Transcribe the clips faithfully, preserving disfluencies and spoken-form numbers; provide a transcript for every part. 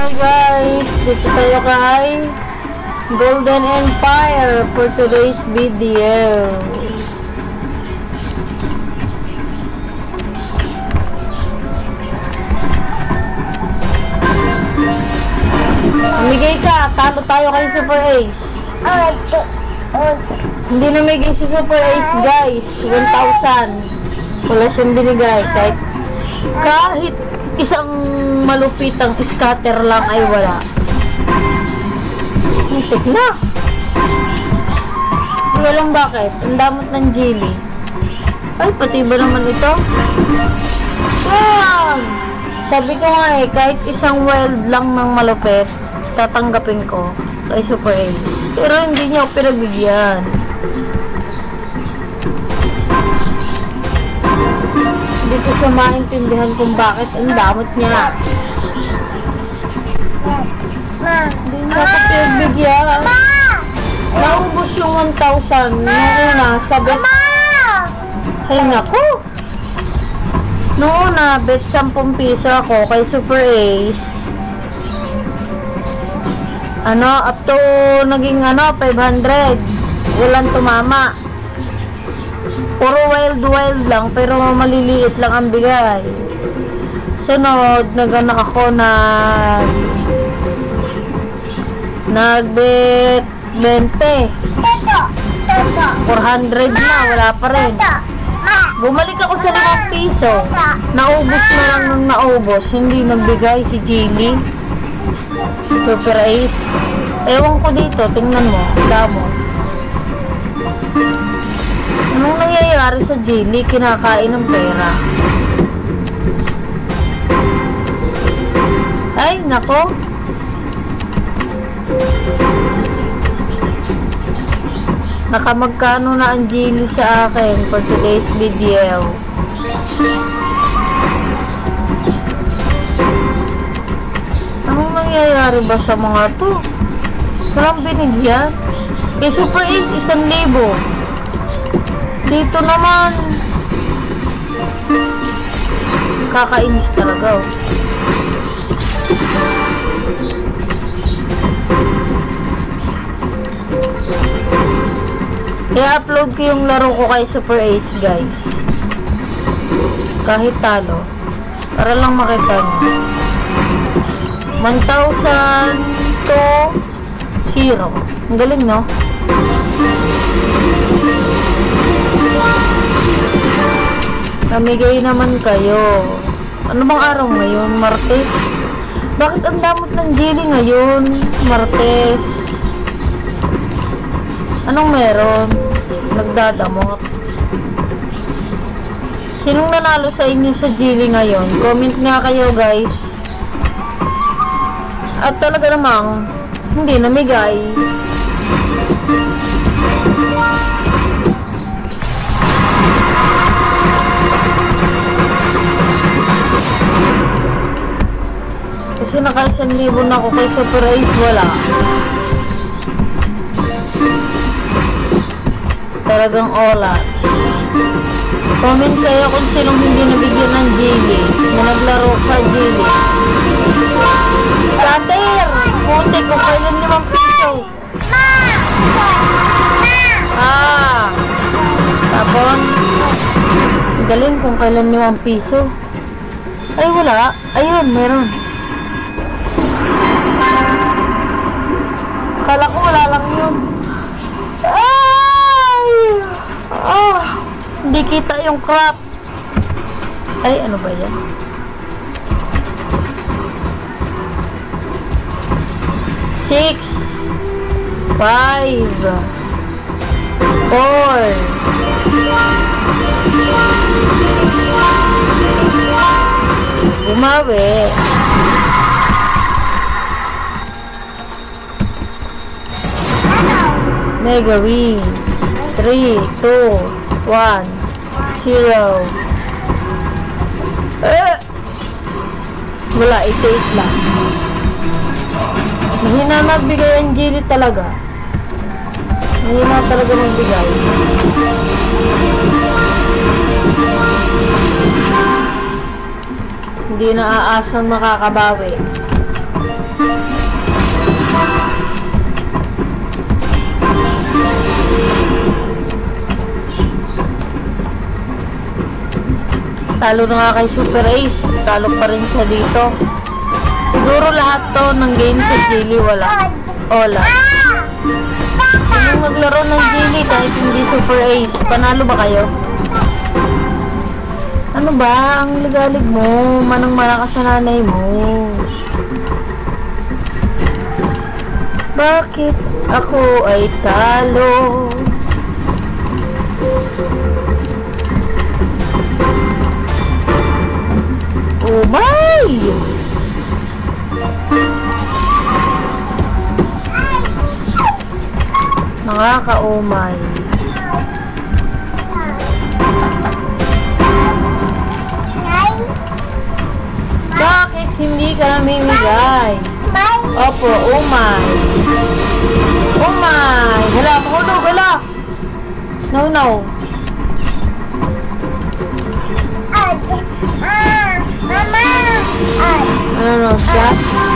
Hi guys, dito tayo kay Golden Empire for today's video. Namigay ka, talo tayo kay Super Ace. Hindi namigay si Super Ace guys, one thousand. Wala siyang binigay kahit kahit isang malupitang scatter lang ay wala. Muntik na. Hindi alam bakit. Ang damot ng jelly. Ay, pati ba naman ito? Wow! Sabi ko nga eh, kahit isang wild lang ng malupit, tatanggapin ko kay Super Ace. Pero hindi niya ako pinagbigyan. Hindi ko siya maintindihan kung bakit ang damot niya. Hindi niya ako pinagbigyan. Naubos yung one thousand. Nung una, sabi... Ay, naku! Noong una, bet ten piso ako kay Super Ace. Ano, up to naging ano, five hundred. Walang tumama. Puro wild wild lang, pero maliliit lang ang bigay. Sunod, naganak ako na nagbet twenty. four hundred na, wala pa rin. Bumalik ako sa limang piso. Naubos na lang nung naubos. Hindi nagbigay si Jilly. Super Ace. Ewan ko dito, tingnan mo. Damo. Anong nangyayari sa Jilly? Kinakain ng pera. Ay, nako. Nakamagkano na ang Jilly sa akin for today's video. Anong nangyayari ba sa mga to? Walang binigyan. Kay Super Ace, isang libo. Dito naman, kakainis talaga. I-upload ko yung laro ko kay Super Ace guys. Kahit talo. Para lang makita nyo. one thousand to zero. Ang galing no? Namigay naman kayo. Ano bang araw ngayon? Martes? Bakit ang damot ng jelly ngayon? Martes. Anong meron? Nagdadamot. Sinong nanalo sa inyo sa jelly ngayon? Comment nga kayo guys. At talaga namang hindi namigay. Kasi naka-isang libo na ako kay Super Ace, wala. Talagang olas. Comment kayo kung sinong hindi nabigyan ng jelly. Na naglaro ka jelly. Scatter! Puti kung kailan limang piso. Ah! Tapon. Galing kung kailan limang piso. Ay, wala. Ayun, meron. Akala ko wala lang yun. Ay! Oh! Hindi kita yung crap. Ay, ano ba yan? Six. Five. Four. Bumawi. Mega win. Three, two, one, zero. Eh! Wala, ito-it lang. Mahina magbigay ang jelly talaga. Mahina talaga magbigay. Hindi na aasang makakabawi. Talo na nga kay Super Ace. Talo pa rin siya dito. Siguro lahat to ng game sa Jilly wala. Wala. Kung maglaro ng Jilly kahit hindi Super Ace, panalo ba kayo? Ano ba? Ang ligalig mo. Manang malakas sa nanay mo. Bakit ako ay talo? Oh my! Nakaka-umay. Bakit hindi ka namimigay? Opo, umay. Umay. Hala, mahulog, hala. No, no. Ano, no, siya?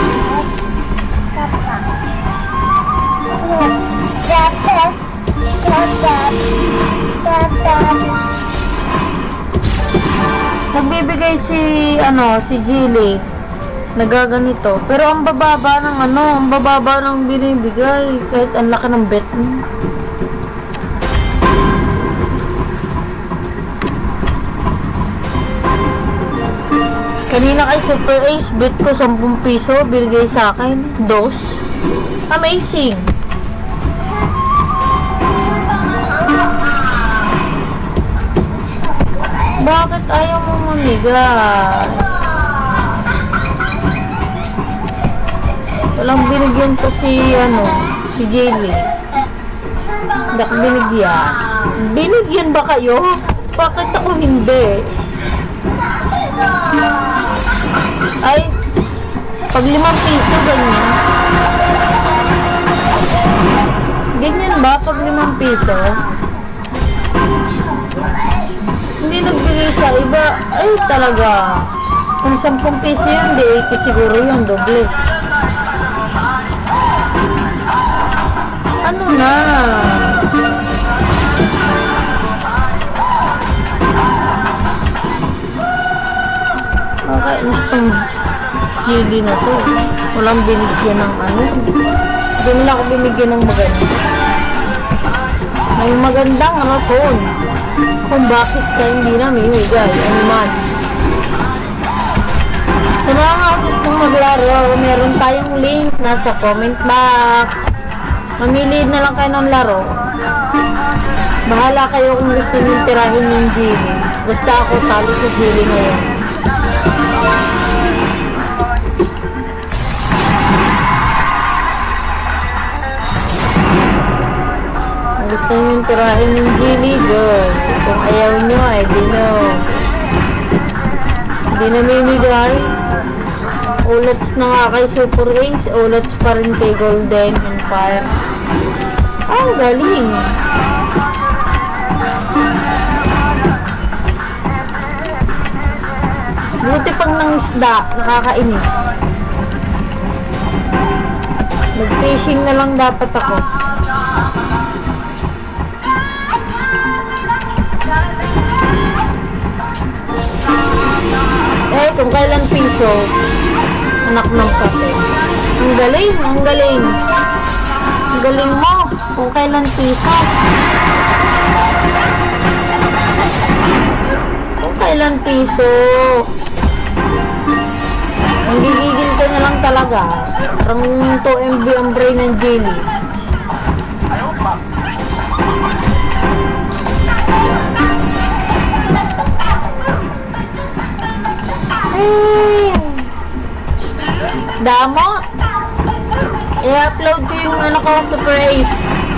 Nagbibigay si, ano, si Jilly. Nagaganito. Pero ang bababa ng ano, ang bababa ng binibigay. Kahit ang laki ng bet mo. Kanina kay Super Ace, bet ko ten piso. Binigay sa akin. Dos. Amazing. Bakit ayaw mo mamigay? Walang binigyan ko si, ano, si Jilly. Hindi ako binigyan. Binigyan ba kayo? Bakit ako hindi? Ay, pag limang piso, ganyan. Ganyan ba? Pag limang piso? Hindi nagbigay sa iba. Ay, talaga. Kung ten piso yun, di eighty siguro yung doble. Ano na? Okay, gustong Jilly na to. Walang binigyan ng ano. Hindi nila ako binigyan ng maganda. May magandang rason kung bakit ka hindi namimigay. Ano man. Sa mga gustong maglaro, meron tayong link nasa comment box. Mamili na lang kayo ng laro. Bahala kayo kung gusto nyo tirahin yung Jilly. Basta ako talo sa Jilly ngayon. Kung gusto nyo tirahin yung Jilly, go. Kung ayaw nyo, ay di no. Hindi namimigay. Ulats na nga kay Super Ace. Ulats pa rin kay Golden Empire. Ah, galing. Buti pang nangisda. Nakakainis. Mag-fishing na lang dapat ako. Eh, kung kailan piso, anak ng kape. Ang galing, ang galing. Ang galing mo. Kung kailan piso. Kung kailan piso. Ang gigigil ko na lang talaga. Parang two M B ang brain ng Jilly. Damo. I-upload ko yung ano ko, Super Ace.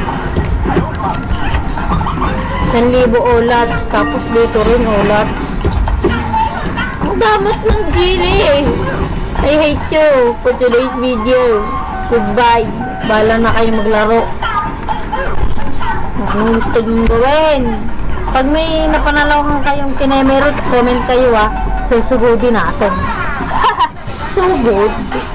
Isang libo olats. Tapos dito rin olats. Ang damot ng Jilly. I hate you for today's video. Goodbye. Bahala na kayo maglaro. Anong gusto nyo gawin? Pag may napanalawan kayong kinemerot, comment kayo ah. Susugudin natin. So good.